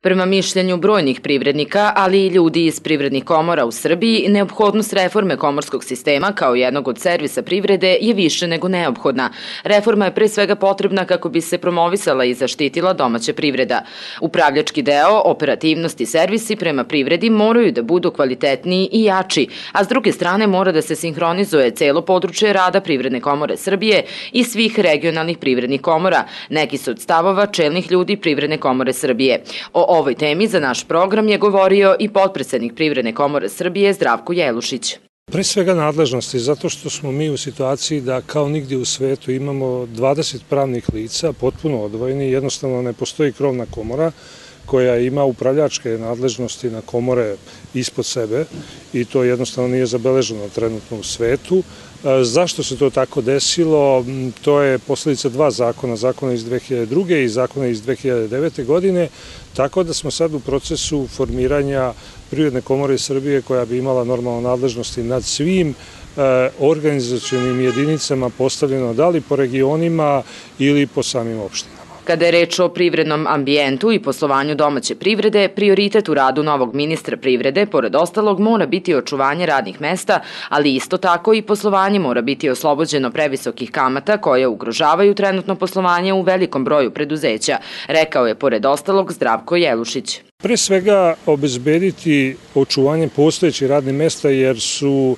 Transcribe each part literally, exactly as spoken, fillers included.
Prema mišljenju brojnih privrednika, ali i ljudi iz privrednih komora u Srbiji, neophodnost reforme komorskog sistema kao jednog od servisa privrede je više nego neophodna. Reforma je pre svega potrebna kako bi se promovisala i zaštitila domaća privreda. Upravljački deo, operativnost i servisi prema privredi moraju da budu kvalitetniji i jači, a s druge strane mora da se sinhronizuje celo područje rada Privredne komore Srbije i svih regionalnih privrednih komora. Neki su od stavova čelnih ljudi Privredne komore Srbije. O ovoj temi za naš program je govorio i potpredsednik Privredne komore Srbije Zdravko Jelušić. Pre svega nadležnosti, zato što smo mi u situaciji da kao nigdje u svetu imamo dvadeset pravnih lica, potpuno odvojeni, jednostavno ne postoji krovna komora koja ima upravljačke nadležnosti na komore ispod sebe i to jednostavno nije zabeleženo trenutno u svetu. Zašto se to tako desilo? To je posledica dva zakona, zakona iz dve hiljade druge i zakona iz dve hiljade devete godine, tako da smo sad u procesu formiranja Privredne komore Srbije koja bi imala normalno nadležnosti nad svim organizacionim jedinicama postavljeno da li po regionima ili po samim opštinama. Kada je reč o privrednom ambijentu i poslovanju domaće privrede, prioritet u radu novog ministra privrede, pored ostalog, mora biti očuvanje radnih mesta, ali isto tako i poslovanje mora biti oslobođeno previsokih kamata koje ugrožavaju trenutno poslovanje u velikom broju preduzeća, rekao je pored ostalog Zdravko Jelušić. Pre svega obezbediti očuvanje postojećih radnih mesta jer su,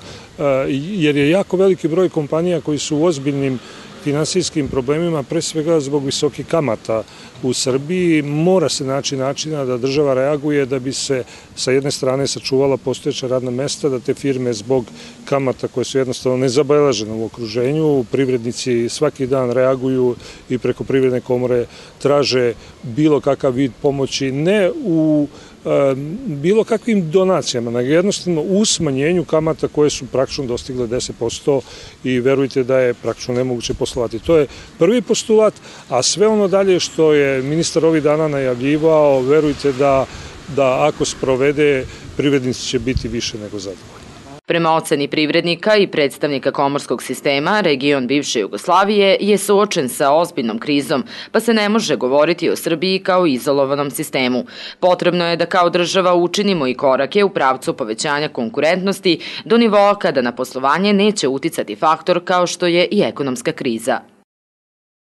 jer je jako veliki broj kompanija koji su u ozbiljnim finansijskim problemima, pre svega zbog visokih kamata u Srbiji. Mora se naći načina da država reaguje da bi se sa jedne strane sačuvala postojeća radna mesta, da te firme zbog kamata koje su jednostavno nezabeležene u okruženju, privrednici svaki dan reaguju i preko Privredne komore traže bilo kakav vid pomoći, ne u bilo kakvim donacijama, nego jednostavno u smanjenju kamata koje su praktično dostigle deset posto i verujte da je praktično nemoguće poslovati. To je prvi postulat, a sve ono dalje što je ministar ovih dana najavljivao, verujte da, da ako sprovede, privrednici će biti više nego zadovoljni. Prema oceni privrednika i predstavnika komorskog sistema, region bivše Jugoslavije je suočen sa ozbiljnom krizom, pa se ne može govoriti o Srbiji kao izolovanom sistemu. Potrebno je da kao država učinimo i korake u pravcu povećanja konkurentnosti do nivoa kada na poslovanje neće uticati faktor kao što je i ekonomska kriza.